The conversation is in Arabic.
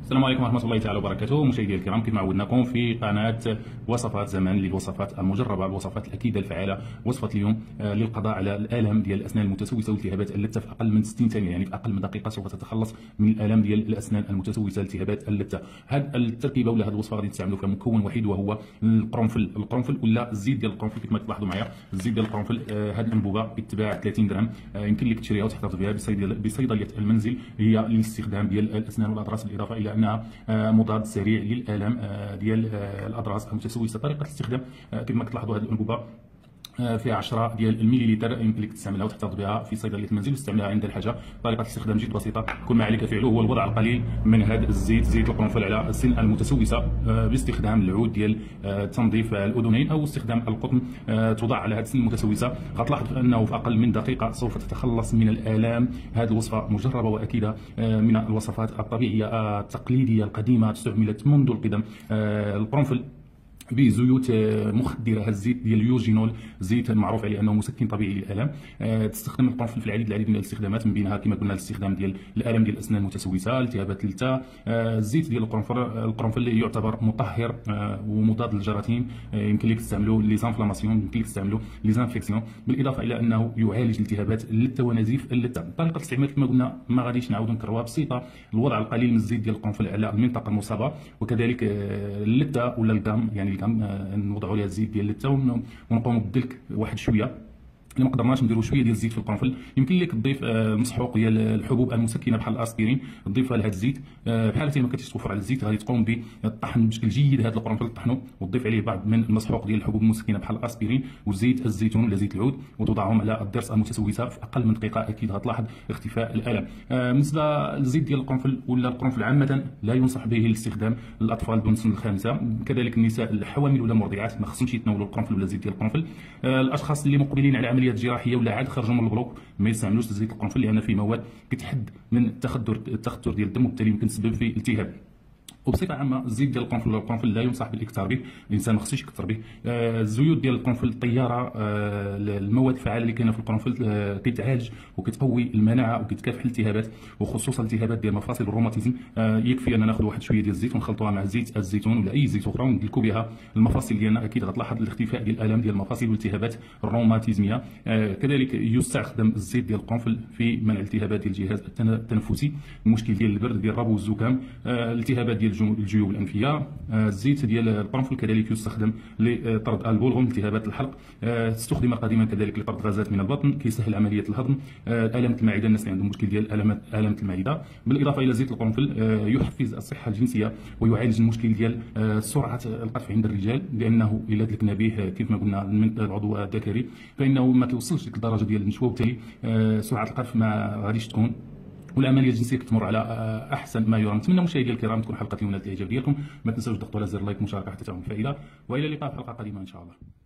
السلام عليكم ورحمة الله تعالى وبركاته. مشاهدينا الكرام، كما عودناكم في قناة وصفات زمان للوصفات المجربة، الوصفات الأكيدة الفعالة. وصفة اليوم للقضاء على الآلام ديال الأسنان المتسوسة والتهابات اللثة في أقل من 60 ثانية، يعني في أقل من دقيقة سوف تتخلص من الآلام ديال الأسنان المتسوسة التهابات اللثة. هذه التركيبة ولا هذه الوصفة غادي نستعملوا فيها مكون وحيد وهو القرنفل ولا الزيت ديال القرنفل. كما تلاحظوا معايا الزيت ديال القرنفل، هذه الأنبوبة بتتباع 30 درهم، يمكن لك تشريها وتحتفظ بها بصيدلية المنزل. هي للاستخدام ديال الأسنان والأضراس، بالإضافة إلى أنها مضاد سريع للآلام ديال الأضراس المتسوسة. طريقة الاستخدام كما كتلاحظوا، هذه الأنبوبة فيها 10 ديال المليلتر، يمكن لك تستعملها وتحتفظ بها في صيدليه المنزل وتستعملها عند الحاجه. طريقه الاستخدام جد بسيطه، كل ما عليك فعله هو الوضع القليل من هذا زيت القرنفل على السن المتسوسه باستخدام العود ديال تنظيف الاذنين او استخدام القطن. توضع على هذه السن المتسوسه، غتلاحظ انه في اقل من دقيقه سوف تتخلص من الالام. هذه الوصفه مجربه واكيده من الوصفات الطبيعيه التقليديه القديمه، استعملت منذ القدم. القرنفل بزيوت مخدره، هذا الزيت ديال اليوجينول، زيت معروف عليه انه مسكن طبيعي للالام. تستخدم القرنفل في العديد من الاستخدامات، من بينها كما قلنا الاستخدام ديال الالام ديال الاسنان المتسوسه، التهابات اللثه. الزيت ديال القرنفل يعتبر مطهر ومضاد للجراثيم، يمكن لك تستعملوا ليزانفلاماسيون، يمكن لك تستعملوا ليزانفيكسيون، بالاضافه الى انه يعالج التهابات اللثه ونزيف اللثه. طريقه الاستعمال كما قلنا ما غاديش نعاودوا نكرروها، بسيطه. الوضع القليل من الزيت ديال القرنفل على المنطقه المصابه، وكذلك اللثه ولا القام، يعني نوضعوا لها الزيت ديال اللثه ونقوموا بالدلك واحد شويه. الا ما قدرناش نديروا شويه ديال الزيت في القرنفل، يمكن لك تضيف مسحوق ديال الحبوب المسكنه بحال الاسبرين، تضيفها لهذا الزيت. بحال ما كنتيش توفر على الزيت، غادي تقوم بالطحن بشكل جيد هذا القرنفل، تطحنه وتضيف عليه بعض من المسحوق ديال الحبوب المسكنه بحال الاسبرين وزيت الزيتون ولا زيت العود، وتوضعهم على الضرس المتسوسه. في اقل من دقيقه اكيد غتلاحظ اختفاء الالم. بالنسبه للزيت ديال القرنفل ولا القرنفل عامه، لا ينصح به لاستخدام الاطفال دون سن الخامسه، كذلك النساء الحوامل ولا المرضعات ما خصهمش يتناولوا القرنفل ولا الزيت ديال القرنفل. الاشخاص اللي مقبلين على عمليات جراحيه ولا عاد خرجوا من البلوك ما يستعملوش زيت القرنفل، لان فيه مواد كتحد من التخدر ديال الدم، وبالتالي يمكن تسبب في التهاب. وبصفه عامه الزيت ديال القرنفل ولا القرنفل لا ينصح بالاكثار به، الانسان ما خصوش يكثر به. الزيوت ديال القرنفل طياره، المواد الفعاله اللي كاينه في القرنفل كتعالج وكتقوي المناعه وكتكافح الالتهابات، وخصوصا الالتهابات ديال مفاصل الروماتيزم. يكفي ان ناخذ واحد شويه ديال الزيت ونخلطوها مع زيت الزيتون ولا اي زيت اخرى وندلكوا بها المفاصل ديالنا، اكيد غتلاحظ الاختفاء ديال الالام ديال المفاصل والالتهابات الروماتيزميه. كذلك يستخدم الزيت ديال القرنفل في منع الالتهابات ديال الجهاز التنفسي، المشكل ديال البرد، ديال الربو والزكام، الالتهابات ديال الجيوب الانفيه. الزيت ديال القرنفل كذلك يستخدم لطرد البلغم، التهابات الحلق. استخدم قديما كذلك لطرد غازات من البطن، كيسهل عمليه الهضم. الام المعده، الناس اللي عندهم مشكل ديال الام المعده. بالاضافه الى زيت القرنفل يحفز الصحه الجنسيه ويعالج المشكل ديال سرعه القذف عند الرجال، لانه الا دلكنا به كيف ما قلنا من العضو الذكري فانه ما كيوصلش لديك الدرجه ديال النشوه، وبالتالي سرعه القذف ما غاديش تكون، والعمليه الجنسيه كتمر على احسن ما يرام. نتمنى مشاهدينا الكرام تكون حلقه اليوم نالت الاعجاب ديالكم، ما تنساوش تضغطوا على زر لايك مشاركه حتى تعم الفائده، والى اللقاء في حلقه قادمه ان شاء الله.